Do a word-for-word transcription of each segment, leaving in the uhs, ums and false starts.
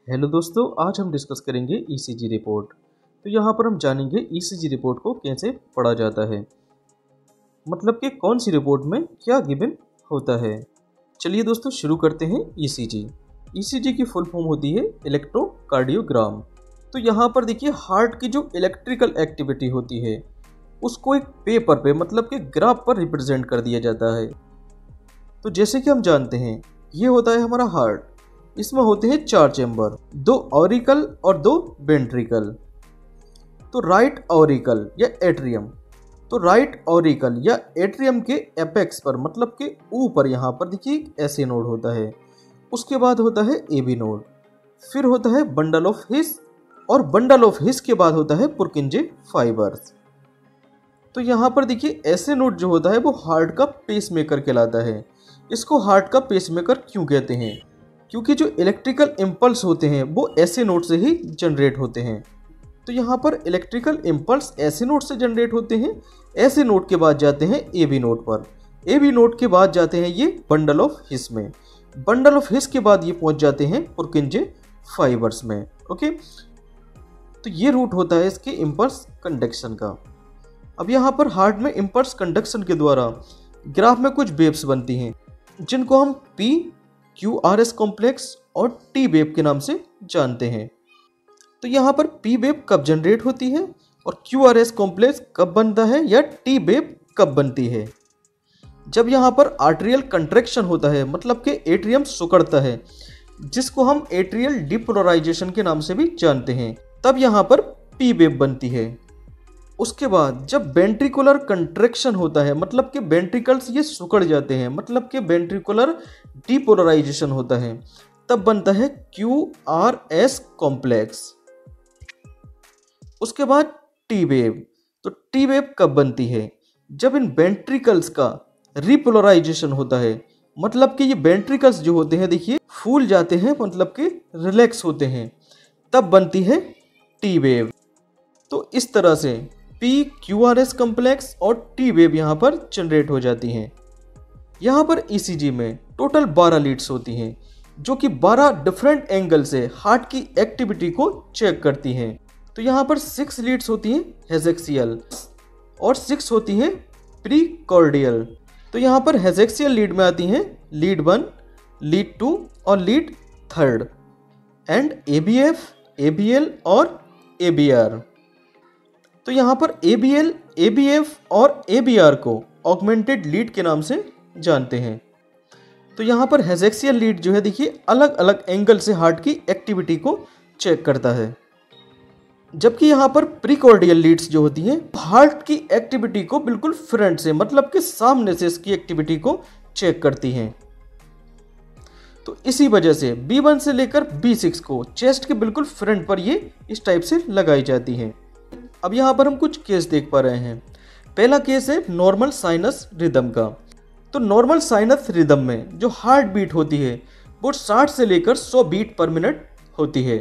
Hello दोस्तों, आज हम डिस्कस करेंगे ईसीजी रिपोर्ट। तो यहाँ पर हम जानेंगे ईसीजी रिपोर्ट को कैसे पढ़ा जाता है, मतलब कि कौन सी रिपोर्ट में क्या गिवन होता है। चलिए दोस्तों शुरू करते हैं। ईसीजी ईसीजी की फुल फॉर्म होती है इलेक्ट्रोकार्डियोग्राम। तो यहाँ पर देखिए हार्ट की जो इलेक्ट्रिकल एक्टिविटी होती है उसको एक पेपर पे मतलब कि ग्राफ पर रिप्रेजेंट कर दिया जाता है। तो जैसे कि हम जानते हैं ये होता है हमारा हार्ट। इसमें होते हैं चार चेंबर, दो ऑरिकल और दो वेंट्रिकल। तो राइट ऑरिकल या एट्रियम, तो राइट ऑरिकल या एट्रियम के एपेक्स पर मतलब के ऊपर यहाँ पर देखिए ऐसे नोड होता है। उसके बाद होता है एबी नोड, फिर होता है बंडल ऑफ हिस, और बंडल ऑफ हिस के बाद होता है पुरकिंजे फाइबर्स। तो यहाँ पर देखिए ऐसे नोड जो होता है वो हार्ट का पेसमेकर कहलाता है। इसको हार्ट का पेसमेकर क्यों कहते हैं? क्योंकि जो इलेक्ट्रिकल इम्पल्स होते हैं वो ऐसे नोड से ही जनरेट होते हैं। तो यहाँ पर इलेक्ट्रिकल इम्पल्स ऐसे नोड से जनरेट होते हैं। ऐसे नोड के बाद जाते हैं एबी नोड पर, एबी नोड के बाद जाते हैं ये बंडल ऑफ हिस में, बंडल ऑफ हिस के बाद ये पहुंच जाते हैं पुरकिंजे फाइबर्स में। ओके, तो ये रूट होता है इसके इम्पल्स कंडक्शन का। अब यहाँ पर हार्ट में इम्पल्स कंडक्शन के द्वारा ग्राफ में कुछ वेव्स बनती हैं जिनको हम P Q R S complex और टी वेव के नाम से जानते हैं। तो यहाँ पर पी वेव कब जनरेट होती है और क्यू आर एस कॉम्प्लेक्स कब बनता है या टी वेव कब बनती है? जब यहाँ पर आर्टेरियल कंट्रैक्शन होता है मतलब कि एट्रियम सिकुड़ता है, जिसको हम एट्रियल डिपोलराइजेशन के नाम से भी जानते हैं, तब यहाँ पर पी वेव बनती है। उसके बाद जब वेंट्रिकुलर कंट्रैक्शन होता है मतलब कि वेंट्रिकल्स ये सिकुड़ जाते हैं मतलब कि वेंट्रिकुलर डिपोलराइजेशन होता है, तब बनता है क्यू आर एस कॉम्प्लेक्स। उसके बाद टी वेव, तो टी वेव कब बनती है? जब इन वेंट्रिकल्स का रिपोलराइजेशन होता है मतलब कि ये वेंट्रिकल्स जो होते हैं देखिए फूल जाते हैं मतलब कि रिलैक्स होते हैं, तब बनती है टी वेव। तो इस तरह से P Q R S complex और टी वेव यहाँ पर जनरेट हो जाती हैं। यहाँ पर ईसीजी में टोटल बारह लीड्स होती हैं जो कि बारह डिफरेंट एंगल से हार्ट की एक्टिविटी को चेक करती हैं। तो यहाँ पर सिक्स लीड्स होती हैं हेजेक्सियल और सिक्स होती हैं प्रीकॉर्डियल। तो यहाँ पर हेजेक्सियल लीड में आती हैं लीड वन, लीड टू और lead third, and A V F, A V L और ए बी आर। तो यहाँ पर A V L, A V F और ए बी आर को ऑगमेंटेड लीड के नाम से जानते हैं। तो यहाँ पर हेजेक्सियल लीड जो है देखिए अलग अलग एंगल से हार्ट की एक्टिविटी को चेक करता है, जबकि यहाँ पर प्रीकॉर्डियल लीड्स जो होती हैं हार्ट की एक्टिविटी को बिल्कुल फ्रंट से मतलब कि सामने से इसकी एक्टिविटी को चेक करती हैं। तो इसी वजह से बी वन से लेकर बी सिक्स को चेस्ट के बिल्कुल फ्रंट पर ये इस टाइप से लगाई जाती हैं। अब यहाँ पर हम कुछ केस देख पा रहे हैं। पहला केस है नॉर्मल साइनस रिदम का। तो नॉर्मल साइनस रिदम में जो हार्ट बीट होती है वो साठ से लेकर सौ बीट पर मिनट होती है,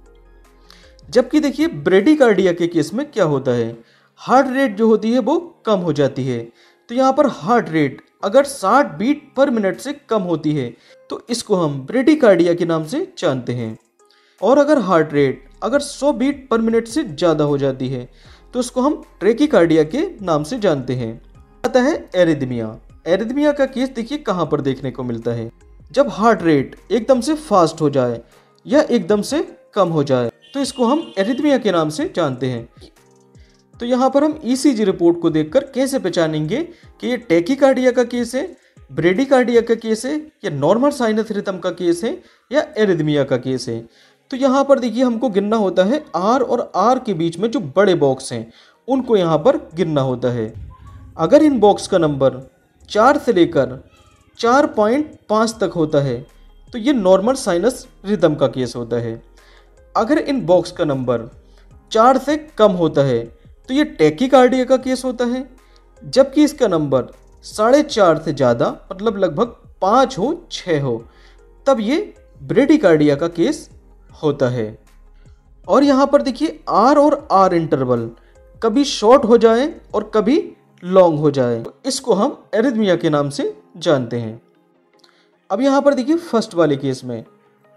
जबकि देखिए ब्रेडिकार्डिया के केस में क्या होता है, हार्ट रेट जो होती है वो कम हो जाती है। तो यहाँ पर हार्ट रेट अगर साठ बीट पर मिनट से कम होती है तो इसको हम ब्रेडिकार्डिया के नाम से जानते हैं, और अगर हार्ट रेट अगर सौ बीट पर मिनट से ज़्यादा हो जाती है तो उसको हम ट्रेकिकार्डिया के नाम से जानते हैं। आता है एरिथमिया। एरिथमिया का केस देखिए कहाँ पर देखने को मिलता है, जब हार्ट रेट एकदम से फास्ट हो जाए या एकदम से कम हो जाए तो इसको हम एरिथमिया के नाम से जानते हैं। तो यहाँ पर हम ईसीजी रिपोर्ट को देखकर कैसे पहचानेंगे कि ये टैकीकार्डिया का केस है, ब्रेडिकार्डिया का केस है, या नॉर्मल साइनस रिदम का केस है, या एरिथमिया का केस है। तो यहाँ पर देखिए हमको गिनना होता है आर और आर के बीच में जो बड़े बॉक्स हैं उनको यहाँ पर गिनना होता है। अगर इन बॉक्स का नंबर चार से लेकर चार पॉइंट पाँच तक होता है तो ये नॉर्मल साइनस रिदम का केस होता है। अगर इन बॉक्स का नंबर चार से कम होता है तो ये टैकीकार्डिया का केस होता है, जबकि इसका नंबर साढ़े चार से ज़्यादा मतलब लगभग पाँच हो छः हो तब ये ब्रेडिकार्डिया का केस होता है। और यहाँ पर देखिए आर और आर इंटरवल कभी शॉर्ट हो जाए और कभी लॉन्ग हो जाए, तो इसको हम एरिथमिया के नाम से जानते हैं। अब यहाँ पर देखिए फर्स्ट वाले केस में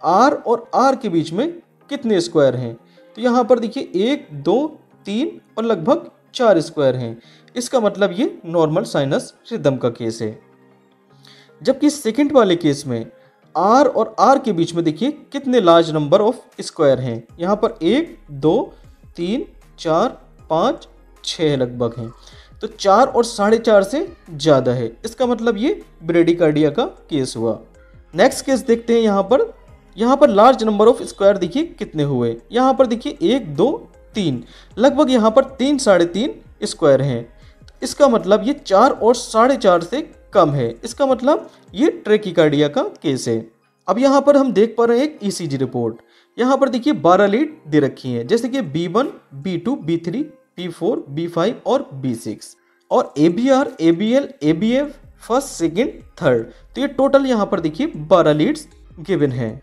आर और आर के बीच में कितने स्क्वायर हैं। तो यहाँ पर देखिए एक, दो, तीन और लगभग चार स्क्वायर हैं। इसका मतलब ये नॉर्मल साइनस रिदम का केस है। जबकि सेकंड वाले केस में आर और आर के बीच में देखिए कितने लार्ज नंबर ऑफ स्क्वायर हैं। यहाँ पर एक, दो, तीन, चार, पाँच, छः लगभग हैं। तो चार और साढ़े चार से ज़्यादा है। इसका मतलब ये ब्रेडिकार्डिया का केस हुआ। नेक्स्ट केस देखते हैं। यहाँ पर यहाँ पर लार्ज नंबर ऑफ स्क्वायर देखिए कितने हुए। यहाँ पर देखिए एक, दो, तीन, लगभग यहाँ पर तीन साढ़े तीन स्क्वायर हैं। इसका मतलब ये चार और साढ़े चार से कम है। इसका मतलब ये ट्रैकिकार्डिया का केस है। अब यहाँ पर हम देख पा रहे हैं एक ईसीजी रिपोर्ट। यहाँ पर देखिए बारह लीड दे रखी हैं, जैसे कि V one, V two, V three, V four, V five और बी सिक्स, और A V R, A V L, A V F first, second, third. तो ये टोटल यहाँ पर देखिए बारह लीड्स गिवन है।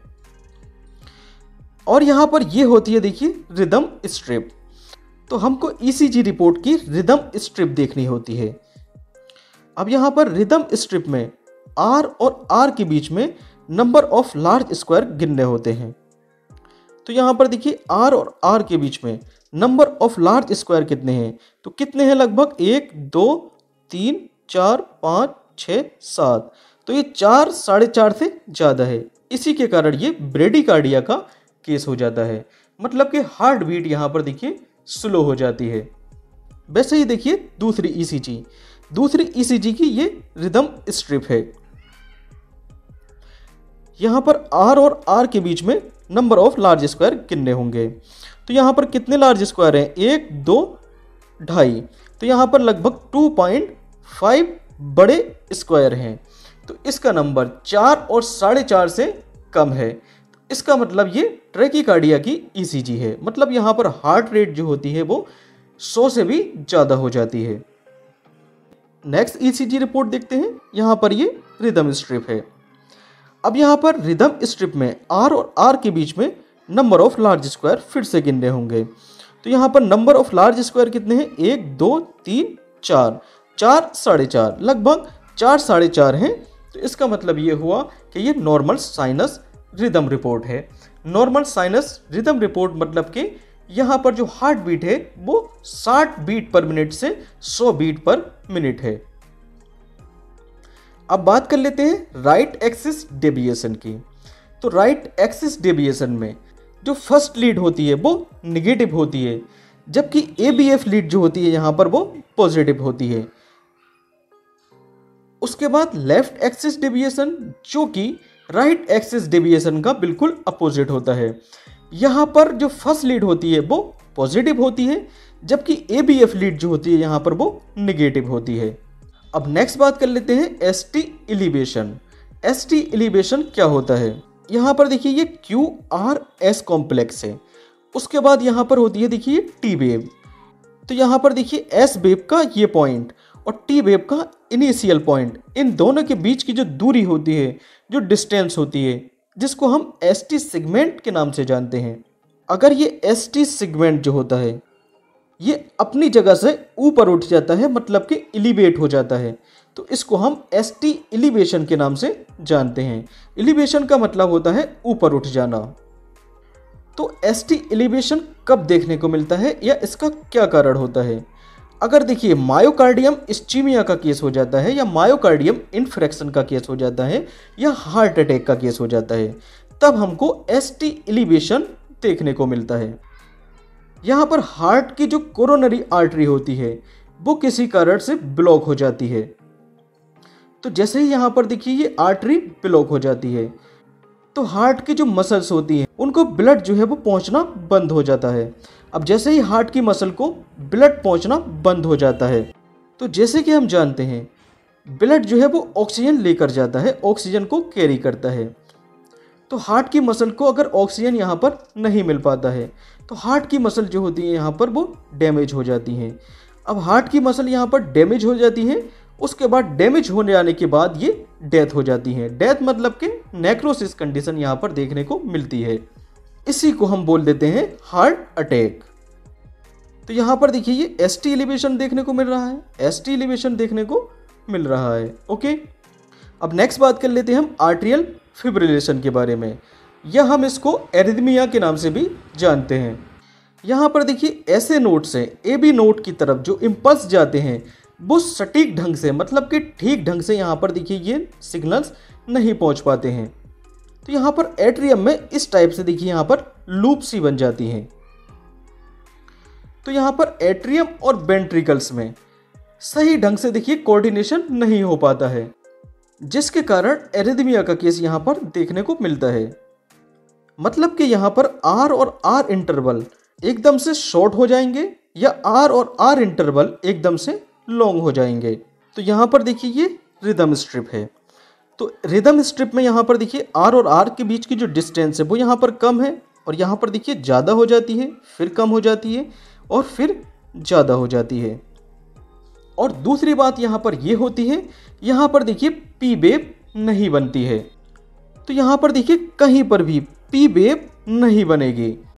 और यहाँ पर ये होती है देखिए रिदम स्ट्रिप। तो हमको ईसीजी रिपोर्ट की रिदम स्ट्रिप देखनी होती है। अब यहाँ पर रिदम स्ट्रिप में आर और आर के बीच में नंबर ऑफ लार्ज स्क्वायर गिनने होते हैं। तो यहाँ पर देखिए आर और आर के बीच में नंबर ऑफ लार्ज स्क्वायर कितने हैं। तो कितने हैं, लगभग एक, दो, तीन, चार, पाँच, छः, सात। तो ये चार साढ़े चार से ज़्यादा है। इसी के कारण ये ब्रेडिकार्डिया का केस हो जाता है। मतलब कि हार्ट बीट यहाँ पर देखिए स्लो हो जाती है। वैसे ही देखिए दूसरी ईसीजी दूसरी ईसीजी की ये रिदम स्ट्रिप है। यहाँ पर आर और आर के बीच में नंबर ऑफ लार्ज स्क्वायर कितने होंगे। तो यहाँ पर कितने लार्ज स्क्वायर हैं, एक, दो, ढाई। तो यहाँ पर लगभग टू पॉइंट फाइव बड़े स्क्वायर हैं। तो इसका नंबर चार और साढ़े चार से कम है। इसका मतलब ये ट्रैकिकार्डिया की ईसीजी है। मतलब यहाँ पर हार्ट रेट जो होती है वो सौ से भी ज़्यादा हो जाती है। नेक्स्ट ईसीजी रिपोर्ट देखते हैं। यहाँ पर ये रिदम स्ट्रिप है। अब यहाँ पर रिदम स्ट्रिप में आर और आर के बीच में नंबर ऑफ लार्ज स्क्वायर फिर से गिनने होंगे। तो यहाँ पर नंबर ऑफ लार्ज स्क्वायर कितने हैं, एक, दो, तीन, चार, चार साढ़े चार, लगभग चार साढ़े चार हैं। तो इसका मतलब ये हुआ कि ये नॉर्मल साइनस रिदम रिपोर्ट है। नॉर्मल साइनस रिदम रिपोर्ट मतलब कि यहाँ पर जो हार्ट बीट है वो साठ बीट पर मिनट से सौ बीट पर मिनट है। अब बात कर लेते हैं राइट एक्सिस डेविएशन की। तो राइट एक्सिस डेविएशन में जो फर्स्ट लीड होती है वो निगेटिव होती है, जबकि ए बी एफ लीड जो होती है यहाँ पर वो पॉजिटिव होती है। उसके बाद लेफ्ट एक्सिस डेविएशन जो कि राइट एक्सिस डेविएशन का बिल्कुल अपोजिट होता है। यहाँ पर जो फर्स्ट लीड होती है वो पॉजिटिव होती है, जबकि ए बी एफ लीड जो होती है यहाँ पर वो निगेटिव होती है। अब नेक्स्ट बात कर लेते हैं S T elevation. S T elevation क्या होता है। यहाँ पर देखिए ये क्यू आर एस कॉम्प्लेक्स है। उसके बाद यहाँ पर होती है देखिए टी वेव। तो यहाँ पर देखिए एस वेव का ये पॉइंट और टी वेव का इनिशियल पॉइंट, इन दोनों के बीच की जो दूरी होती है, जो डिस्टेंस होती है, जिसको हम एस टी सेगमेंट के नाम से जानते हैं। अगर ये एस टी सेगमेंट जो होता है ये अपनी जगह से ऊपर उठ जाता है, मतलब कि एलिवेट हो जाता है, तो इसको हम एस टी एलिवेशन के नाम से जानते हैं। एलिवेशन का मतलब होता है ऊपर उठ जाना। तो एस टी एलिवेशन कब देखने को मिलता है या इसका क्या कारण होता है। अगर देखिए मायोकार्डियम इस्चीमिया का केस हो जाता है या मायोकार्डियम इन्फ्रेक्शन का केस हो जाता है या हार्ट अटैक का केस हो जाता है, तब हमको एस टी एलिवेशन देखने को मिलता है। यहाँ पर हार्ट की जो कोरोनरी आर्टरी होती है वो किसी कारण से ब्लॉक हो जाती है। तो जैसे ही यहाँ पर देखिए ये आर्टरी ब्लॉक हो जाती है तो हार्ट की जो मसल्स होती हैं उनको ब्लड जो है वो पहुँचना बंद हो जाता है। अब जैसे ही हार्ट की मसल को ब्लड पहुँचना बंद हो जाता है, तो जैसे कि हम जानते हैं ब्लड जो है वो ऑक्सीजन लेकर जाता है, ऑक्सीजन को कैरी करता है। तो हार्ट की मसल को अगर ऑक्सीजन यहाँ पर नहीं मिल पाता है तो हार्ट की मसल जो होती है यहाँ पर वो डैमेज हो जाती हैं। अब हार्ट की मसल यहाँ पर डैमेज हो जाती है, उसके बाद डैमेज होने आने के बाद ये डेथ हो जाती है। डेथ मतलब कि नेक्रोसिस कंडीशन यहाँ पर देखने को मिलती है। इसी को हम बोल देते हैं हार्ट अटैक। तो यहाँ पर देखिए ये एस टी एलिवेशन देखने को मिल रहा है, एस टी एलिवेशन देखने को मिल रहा है। ओके, अब नेक्स्ट बात कर लेते हैं हम आर्ट्रियल फिब्रिलेशन के बारे में। या हम इसको एरिथमिया के नाम से भी जानते हैं। यहाँ पर देखिए ऐसे नोट से ए बी नोट की तरफ जो इम्पल्स जाते हैं वो सटीक ढंग से मतलब कि ठीक ढंग से यहाँ पर देखिए ये सिग्नल्स नहीं पहुँच पाते हैं। तो यहाँ पर एट्रियम में इस टाइप से देखिए यहाँ पर लूप सी बन जाती हैं। तो यहाँ पर एट्रियम और वेंट्रिकल्स में सही ढंग से देखिए कोऑर्डिनेशन नहीं हो पाता है, जिसके कारण एरिथमिया का केस यहाँ पर देखने को मिलता है। मतलब कि यहाँ पर आर और आर इंटरवल एकदम से शॉर्ट हो जाएंगे या आर और आर इंटरवल एकदम से लॉन्ग हो जाएंगे। तो यहाँ पर देखिए ये रिदम स्ट्रिप है। तो रिदम स्ट्रिप में यहाँ पर देखिए आर और आर के बीच की जो डिस्टेंस है वो यहाँ पर कम है और यहाँ पर देखिए ज़्यादा हो जाती है, फिर कम हो जाती है और फिर ज़्यादा हो जाती है। और दूसरी बात यहाँ पर ये होती है, यहाँ पर देखिए पी वेव नहीं बनती है। तो यहाँ पर देखिए कहीं पर भी पी वेव नहीं बनेगी।